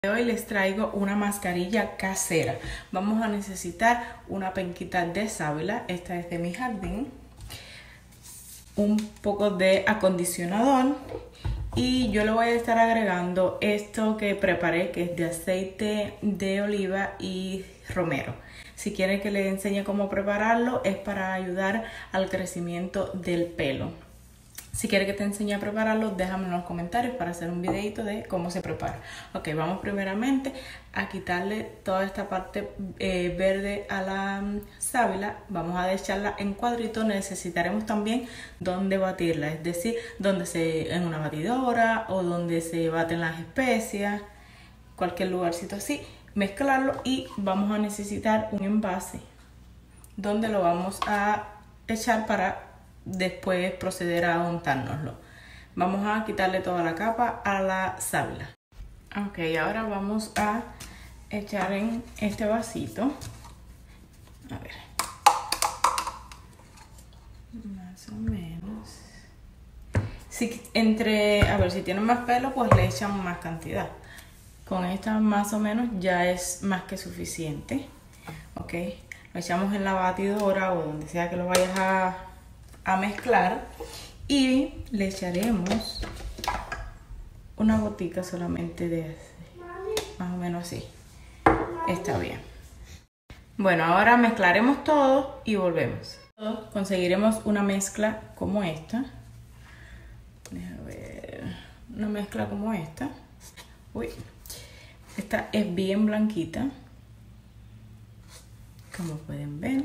Hoy les traigo una mascarilla casera. Vamos a necesitar una penquita de sábila, esta es de mi jardín, un poco de acondicionador y yo le voy a estar agregando esto que preparé, que es de aceite de oliva y romero. Si quieren que les enseñe cómo prepararlo, es para ayudar al crecimiento del pelo. Si quieres que te enseñe a prepararlo, déjame en los comentarios para hacer un videito de cómo se prepara. Ok, vamos primeramente a quitarle toda esta parte verde a la sábila. Vamos a echarla en cuadritos. Necesitaremos también donde batirla, es decir, en una batidora o donde se baten las especias, cualquier lugarcito así. Mezclarlo y vamos a necesitar un envase donde lo vamos a echar para después proceder a untárnoslo. Vamos a quitarle toda la capa a la sábila. Ok, ahora vamos a echar en este vasito. A ver, más o menos. Si tienen más pelo, pues le echan más cantidad. Con esta más o menos ya es más que suficiente. Ok, lo echamos en la batidora o donde sea que lo vayas a mezclar y le echaremos una gotica solamente de más o menos así. Está bien. Bueno, ahora mezclaremos todo y volvemos. Conseguiremos una mezcla como esta. Déjame ver. Una mezcla como esta. Uy. Esta es bien blanquita, como pueden ver.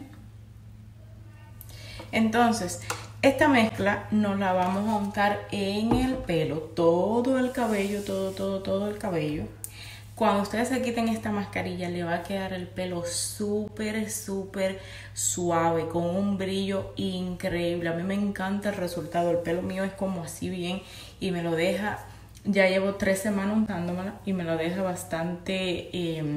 Entonces, esta mezcla nos la vamos a untar en el pelo, todo el cabello, todo el cabello. Cuando ustedes se quiten esta mascarilla, le va a quedar el pelo súper suave, con un brillo increíble. A mí me encanta el resultado, el pelo mío es como así bien y me lo deja, ya llevo 3 semanas untándomela y me lo deja bastante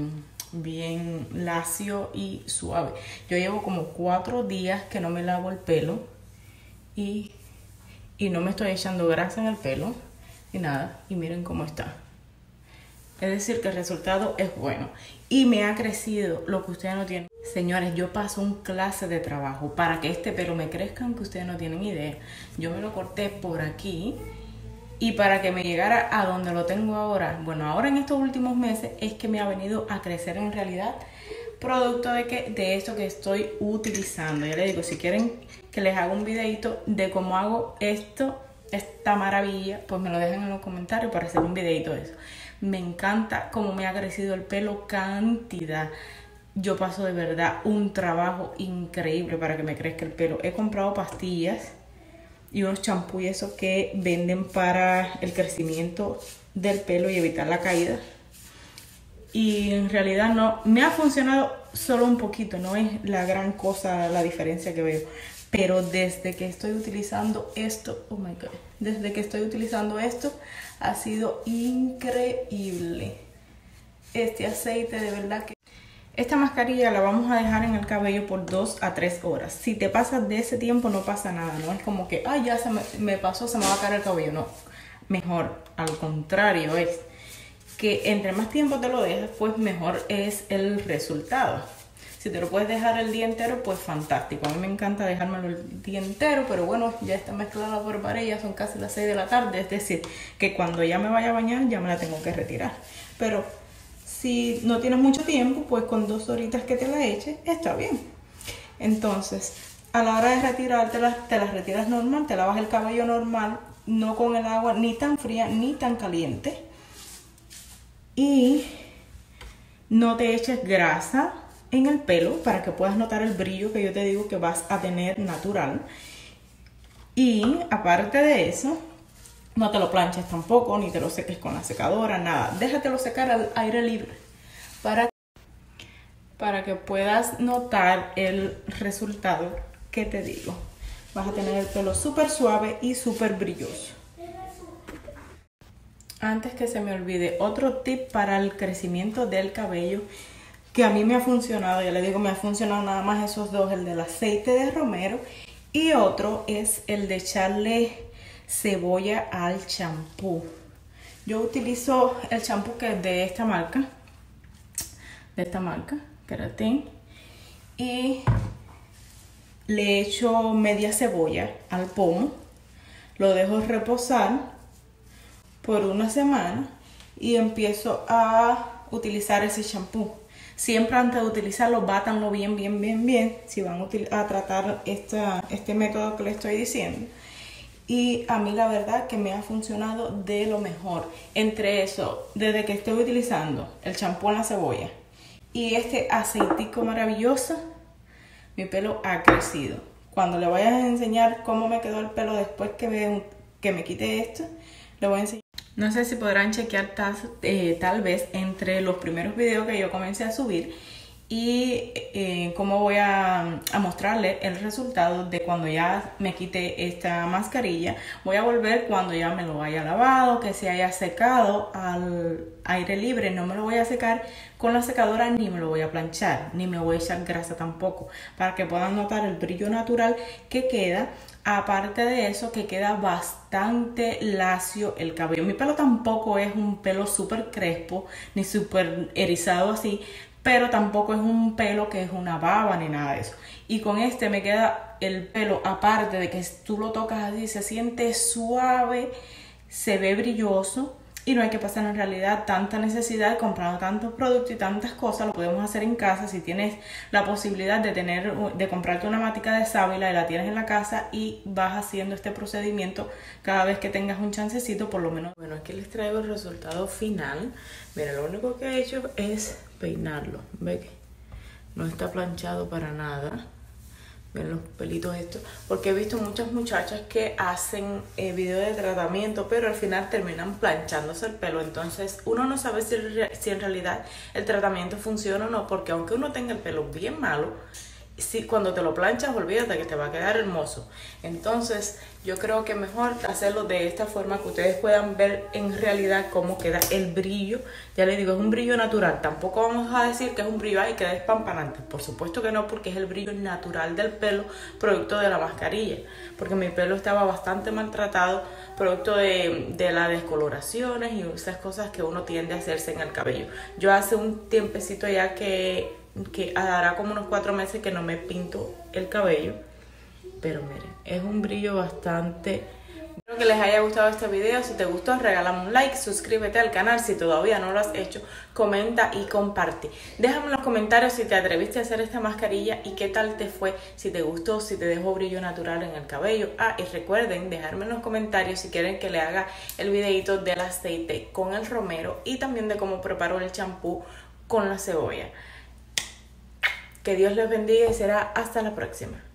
bien lacio y suave. Yo llevo como 4 días que no me lavo el pelo y no me estoy echando grasa en el pelo y nada, y miren cómo está. Es decir, que el resultado es bueno y me ha crecido lo que ustedes no tienen. Señores, yo paso un clase de trabajo para que este pelo me crezca, aunque ustedes no tienen idea. Yo me lo corté por aquí y para que me llegara a donde lo tengo ahora, bueno, ahora en estos últimos meses es que me ha venido a crecer en realidad, producto de esto que estoy utilizando. Ya les digo, si quieren que les haga un videito de cómo hago esta maravilla, pues me lo dejan en los comentarios para hacer un videito de eso. Me encanta cómo me ha crecido el pelo, cantidad. Yo paso de verdad un trabajo increíble para que me crezca el pelo. He comprado pastillas y unos champús esos que venden para el crecimiento del pelo y evitar la caída. Y en realidad no, me ha funcionado solo un poquito, no es la gran cosa la diferencia que veo. Pero desde que estoy utilizando esto, oh my god, desde que estoy utilizando esto ha sido increíble. Este aceite de verdad que... Esta mascarilla la vamos a dejar en el cabello por 2 a 3 horas. Si te pasas de ese tiempo no pasa nada, no es como que, ay, ya me pasó, se me va a caer el cabello. No, mejor, al contrario, es que entre más tiempo te lo dejas, pues mejor es el resultado. Si te lo puedes dejar el día entero, pues fantástico. A mí me encanta dejármelo el día entero, pero bueno, ya está mezclada por ya son casi las 6 de la tarde. Es decir, que cuando ya me vaya a bañar, ya me la tengo que retirar. Pero si no tienes mucho tiempo, pues con 2 horitas que te la eches, está bien. Entonces, a la hora de retirártela, te las retiras normal, te lavas el cabello normal, no con el agua ni tan fría ni tan caliente. Y no te eches grasa en el pelo para que puedas notar el brillo que yo te digo que vas a tener natural. Y aparte de eso, no te lo planches tampoco, ni te lo seques con la secadora, nada. Déjatelo secar al aire libre para que puedas notar el resultado que te digo. Vas a tener el pelo súper suave y súper brilloso. Antes que se me olvide, otro tip para el crecimiento del cabello que a mí me ha funcionado, ya le digo, me ha funcionado nada más esos dos, el del aceite de romero y otro es el de echarle cebolla al champú. Yo utilizo el champú que es de esta marca, Keratin, y le echo media cebolla al pomo, lo dejo reposar por una semana y empiezo a utilizar ese champú. Siempre antes de utilizarlo, bátanlo bien, si van a tratar este método que les estoy diciendo. Y a mí la verdad que me ha funcionado de lo mejor. Entre eso, desde que estoy utilizando el champú en la cebolla y este aceitico maravilloso, mi pelo ha crecido. Cuando le voy a enseñar cómo me quedó el pelo después que me quite esto, le voy a enseñar. No sé si podrán chequear tal vez entre los primeros videos que yo comencé a subir y cómo voy a mostrarles el resultado de cuando ya me quite esta mascarilla. Voy a volver cuando ya me lo haya lavado, que se haya secado al aire libre. No me lo voy a secar con la secadora, ni me lo voy a planchar, ni me voy a echar grasa tampoco, para que puedan notar el brillo natural que queda. Aparte de eso, que queda bastante lacio el cabello. Mi pelo tampoco es un pelo súper crespo ni súper erizado así, pero tampoco es un pelo que es una baba ni nada de eso. Y con este me queda el pelo, aparte de que tú lo tocas así, se siente suave, se ve brilloso y no hay que pasar en realidad tanta necesidad de comprar tantos productos y tantas cosas. Lo podemos hacer en casa si tienes la posibilidad de comprarte una matica de sábila y la tienes en la casa y vas haciendo este procedimiento cada vez que tengas un chancecito, por lo menos. Bueno, aquí les traigo el resultado final. Mira, lo único que he hecho es peinarlo. ¿Ve que no está planchado para nada? Ven los pelitos estos, porque he visto muchas muchachas que hacen videos de tratamiento, pero al final terminan planchándose el pelo. Entonces uno no sabe si en realidad el tratamiento funciona o no, porque aunque uno tenga el pelo bien malo, si cuando te lo planchas, olvídate que te va a quedar hermoso. Entonces yo creo que mejor hacerlo de esta forma, que ustedes puedan ver en realidad cómo queda el brillo. Ya les digo, es un brillo natural. Tampoco vamos a decir que es un brillo ahí que queda despampanante. Por supuesto que no, porque es el brillo natural del pelo, producto de la mascarilla. Porque mi pelo estaba bastante maltratado, producto de las descoloraciones y esas cosas que uno tiende a hacerse en el cabello. Yo hace un tiempecito ya que hará como unos 4 meses que no me pinto el cabello, pero miren, es un brillo bastante. Espero que les haya gustado este video. Si te gustó, regálame un like, suscríbete al canal si todavía no lo has hecho, comenta y comparte. Déjame en los comentarios si te atreviste a hacer esta mascarilla y qué tal te fue, si te gustó, si te dejó brillo natural en el cabello. Y recuerden dejarme en los comentarios si quieren que le haga el videito del aceite con el romero y también de cómo preparo el champú con la cebolla. Que Dios les bendiga y será hasta la próxima.